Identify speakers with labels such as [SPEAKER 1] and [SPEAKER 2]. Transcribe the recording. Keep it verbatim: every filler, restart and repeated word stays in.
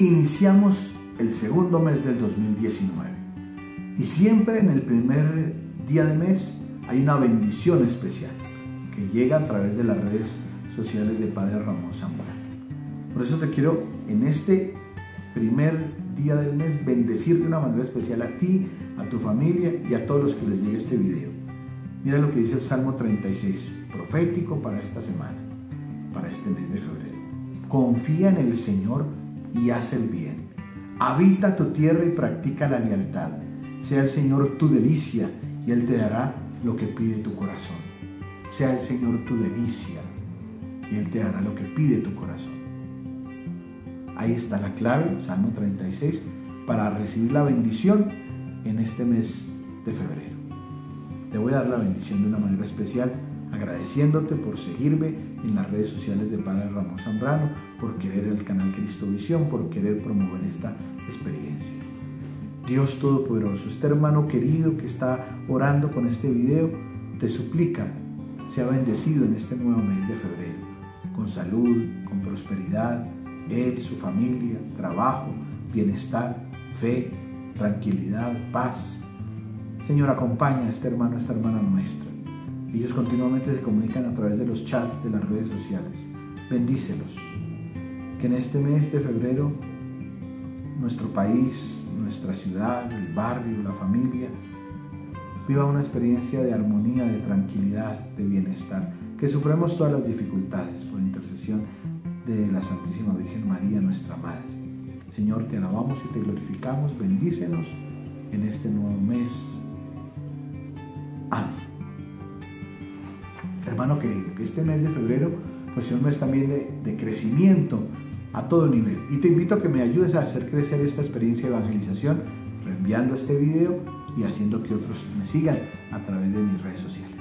[SPEAKER 1] Iniciamos el segundo mes del dos mil diecinueve y siempre en el primer día del mes hay una bendición especial que llega a través de las redes sociales de Padre Ramón Zambrano. Por eso te quiero en este primer día del mes bendecir de una manera especial a ti, a tu familia y a todos los que les llegue este video. Mira lo que dice el Salmo treinta y seis, profético para esta semana, para este mes de febrero. Confía en el Señor y haz el bien. Habita tu tierra y practica la lealtad. Sea el Señor tu delicia y Él te dará lo que pide tu corazón. Sea el Señor tu delicia y Él te dará lo que pide tu corazón. Ahí está la clave, Salmo treinta y seis, para recibir la bendición en este mes de febrero. Te voy a dar la bendición de una manera especial, agradeciéndote por seguirme en las redes sociales de Padre Ramón Zambrano, por querer el canal Cristovisión, por querer promover esta experiencia. Dios Todopoderoso, este hermano querido que está orando con este video, te suplica, sea bendecido en este nuevo mes de febrero, con salud, con prosperidad, él, su familia, trabajo, bienestar, fe, tranquilidad, paz. Señor, acompaña a este hermano, a esta hermana nuestra. Ellos continuamente se comunican a través de los chats de las redes sociales. Bendícelos. Que en este mes de febrero nuestro país, nuestra ciudad, el barrio, la familia viva una experiencia de armonía, de tranquilidad, de bienestar. Que superemos todas las dificultades por intercesión de la Santísima Virgen María, nuestra Madre. Señor, te alabamos y te glorificamos. Bendícenos en este nuevo mes. Amén. Hermano querido, que este mes de febrero pues sea un mes también de, de crecimiento a todo nivel. Y te invito a que me ayudes a hacer crecer esta experiencia de evangelización, reenviando este video y haciendo que otros me sigan a través de mis redes sociales.